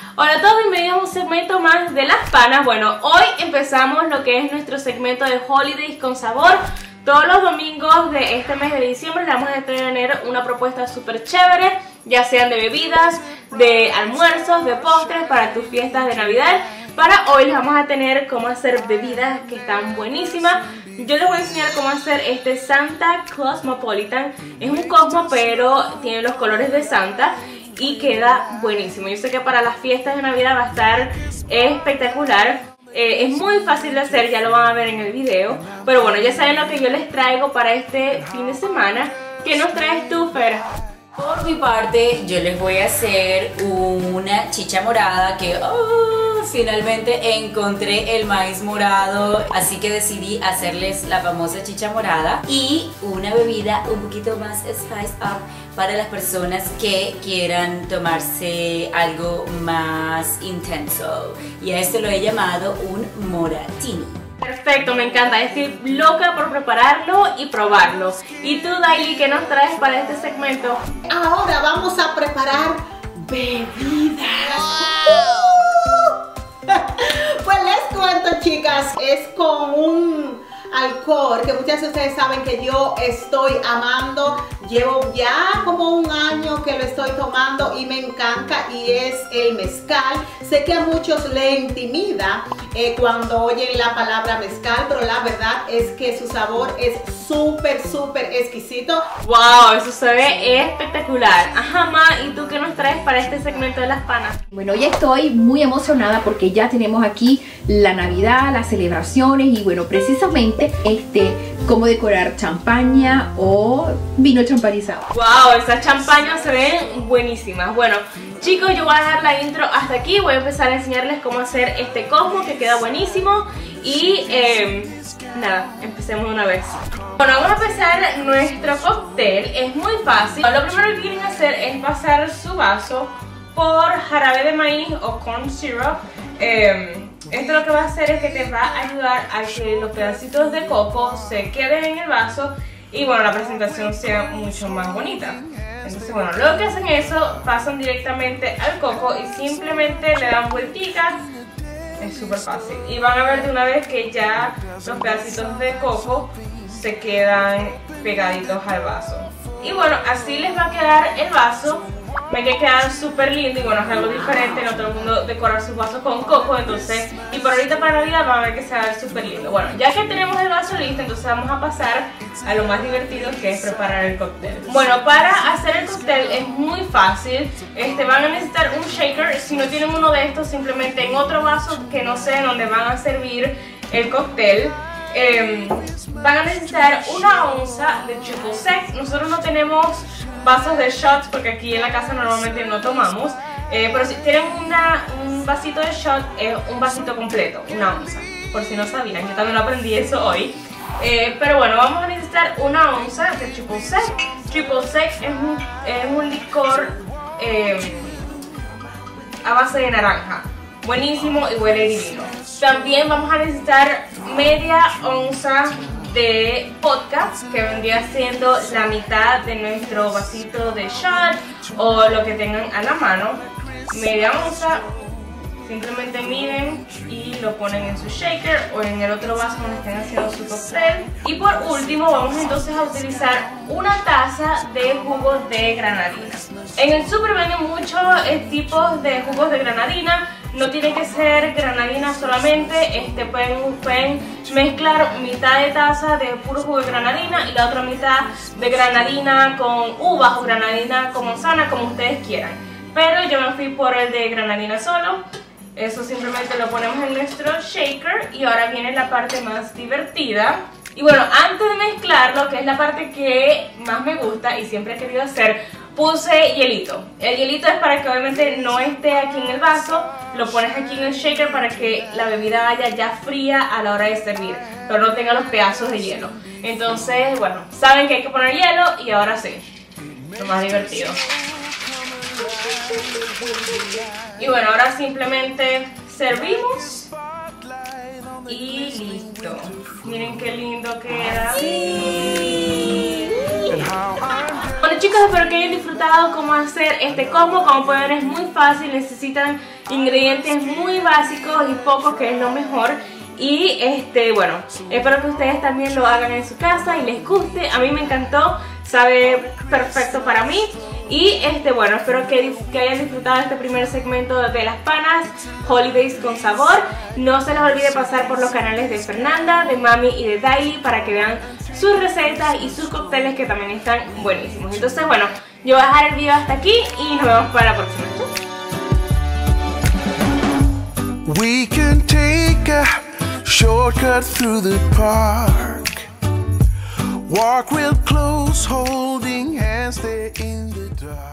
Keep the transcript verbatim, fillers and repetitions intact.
Hola a todos, bienvenidos a un segmento más de las panas. Bueno, hoy empezamos lo que es nuestro segmento de Holidays con sabor. Todos los domingos de este mes de diciembre le vamos a tener una propuesta súper chévere, ya sean de bebidas, de almuerzos, de postres para tus fiestas de Navidad. Para hoy les vamos a tener cómo hacer bebidas que están buenísimas. Yo les voy a enseñar cómo hacer este Santa Cosmopolitan. Es un cosmo pero tiene los colores de Santa y queda buenísimo. Yo sé que para las fiestas de Navidad va a estar espectacular. Eh, es muy fácil de hacer, ya lo van a ver en el video. Pero bueno, ya saben lo que yo les traigo para este fin de semana. ¿Qué nos traes tú, Fer? Por mi parte, yo les voy a hacer una chicha morada que oh, finalmente encontré el maíz morado, así que decidí hacerles la famosa chicha morada y una bebida un poquito más spice up para las personas que quieran tomarse algo más intenso, y a esto lo he llamado un moratini. Perfecto, me encanta, estoy loca por prepararlo y probarlo. ¿Y tú, Daily, qué nos traes para este segmento? Ahora vamos a preparar bebidas. ¡Uh! Pues les cuento, chicas, es con un alcohol que muchas de ustedes saben que yo estoy amando. Llevo ya como un año que lo estoy tomando y me encanta, y es el mezcal. Sé que a muchos le intimida eh, cuando oyen la palabra mezcal, pero la verdad es que su sabor es súper, súper exquisito. ¡Wow! Eso se ve espectacular. Ajá, Ma, ¿y tú qué nos traes para este segmento de las panas? Bueno, hoy estoy muy emocionada porque ya tenemos aquí la Navidad, las celebraciones y bueno, precisamente este, cómo decorar champaña o vino champanizado. ¡Wow! Esas champañas se ven buenísimas. Bueno, chicos, yo voy a dejar la intro hasta aquí. Voy a empezar a enseñarles cómo hacer este cosmo que queda buenísimo. Y eh, nada, empecemos de una vez. Bueno, vamos a empezar nuestro cóctel. Es muy fácil. Lo primero que quieren hacer es pasar su vaso por jarabe de maíz o corn syrup. Eh, esto lo que va a hacer es que te va a ayudar a que los pedacitos de coco se queden en el vaso y bueno, la presentación sea mucho más bonita. Entonces bueno, luego que hacen eso, pasan directamente al coco y simplemente le dan vuelticas. Es súper fácil. Y van a ver de una vez que ya los pedacitos de coco se quedan pegaditos al vaso. Y bueno, así les va a quedar el vaso. Ven que quedan súper lindo y bueno, es algo diferente, no todo el mundo decora sus vasos con coco, entonces, y por ahorita para Navidad van a ver que se va a ver súper lindo. Bueno, ya que tenemos el vaso listo, entonces vamos a pasar a lo más divertido, que es preparar el cóctel. Bueno, para hacer el cóctel es muy fácil. Este, van a necesitar un shaker. Si no tienen uno de estos, simplemente en otro vaso que no sé donde van a servir el cóctel. Eh, van a necesitar una onza de triple sec. Nosotros no tenemos vasos de shots porque aquí en la casa normalmente no tomamos, eh, pero si tienen una, un vasito de shot, es un vasito completo, una onza, por si no sabían, yo también lo aprendí eso hoy. Eh, pero bueno, vamos a necesitar una onza de triple sec. Triple sec es un, es un licor eh, a base de naranja, buenísimo y huele divino. También vamos a necesitar media onza de vodka, que vendría siendo la mitad de nuestro vasito de shot o lo que tengan a la mano. Media onza, simplemente miden y lo ponen en su shaker o en el otro vaso donde estén haciendo su cóctel. Y por último vamos entonces a utilizar una taza de jugos de granadina. En el super venden muchos eh, tipos de jugos de granadina. No tiene que ser granadina solamente, este, pueden, pueden mezclar mitad de taza de puro jugo de granadina y la otra mitad de granadina con uvas o granadina con manzana, como ustedes quieran. Pero yo me fui por el de granadina solo. Eso simplemente lo ponemos en nuestro shaker y ahora viene la parte más divertida. Y bueno, antes de mezclarlo, que es la parte que más me gusta y siempre he querido hacer, puse hielito. El hielito es para que obviamente no esté aquí en el vaso, lo pones aquí en el shaker para que la bebida vaya ya fría a la hora de servir, pero no tenga los pedazos de hielo. Entonces, bueno, saben que hay que poner hielo y ahora sí, lo más divertido. Y bueno, ahora simplemente servimos y listo. Miren qué lindo queda. Sí. chicos, espero que hayan disfrutado cómo hacer este combo. Como pueden ver es muy fácil, necesitan ingredientes muy básicos y pocos, que es lo mejor. Y este, bueno, espero que ustedes también lo hagan en su casa y les guste. A mí me encantó, sabe perfecto para mí. Y este, bueno, espero que, que hayan disfrutado este primer segmento de las panas Holidays con sabor. No se les olvide pasar por los canales de Fernanda, de Mami y de Daily para que vean sus recetas y sus cócteles, que también están buenísimos. Entonces, bueno, yo voy a dejar el video hasta aquí y nos vemos para la próxima. We can take a shortcut through the park. Walk real close, holding hands there in the dark.